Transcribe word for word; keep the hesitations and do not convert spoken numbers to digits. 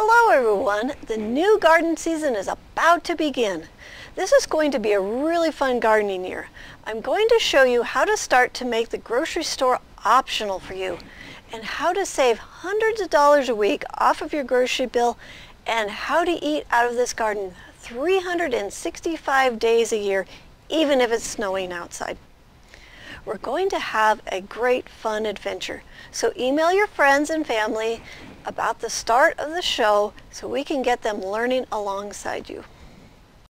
Hello everyone! The new garden season is about to begin. This is going to be a really fun gardening year. I'm going to show you how to start to make the grocery store optional for you and how to save hundreds of dollars a week off of your grocery bill and how to eat out of this garden three hundred sixty-five days a year, even if it's snowing outside. We're going to have a great fun adventure. So email your friends and family about the start of the show so we can get them learning alongside you.